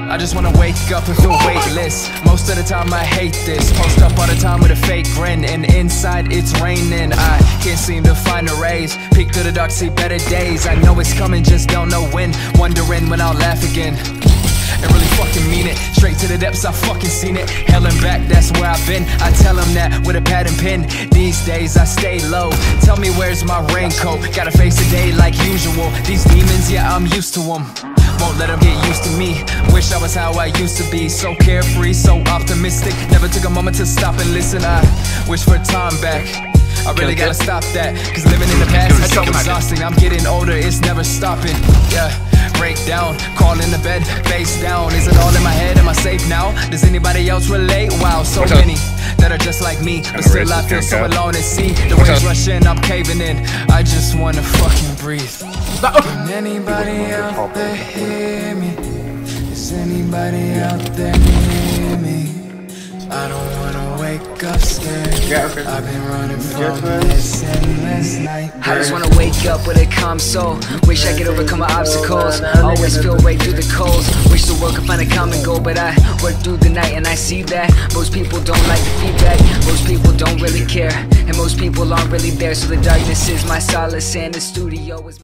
I just wanna wake up and feel weightless. Most of the time I hate this. Post up all the time with a fake grin, and inside it's raining. I can't seem to find a raise. Peek through the dark, see better days. I know it's coming, just don't know when. Wondering when I'll laugh again and really fucking mean it. Straight to the depths, I've fucking seen it. Hell and back, that's where I've been. I tell them that with a pad and pen. These days I stay low. Tell me where's my raincoat. Gotta face the day like usual. These demons, yeah, I'm used to them. Won't let them get used to me. Wish I was how I used to be. So carefree, so optimistic. Never took a moment to stop and listen. I wish for time back. I really gotta stop that, cause living in the past is so exhausting. I'm getting older, it's never stopping. Yeah, break down, crawl in the bed, face down. Is it all in my head? Am I safe now? Does anybody else relate? Wow, so many that are just like me, but still I feel so alone at sea. The waves rush in, I'm caving in. I just wanna fucking breathe. Can anybody out there hear me? Is anybody out there near me? I don't wanna wake up scared. I've been running from this endless night. I just wanna wake up with a calm soul. Wish I could overcome my obstacles. Always feel right through the coals. Wish the world could find a common goal, but I work through the night and I see that most people don't like the feedback. Most people don't really care, and most people aren't really there. So the darkness is my solace, and the studio is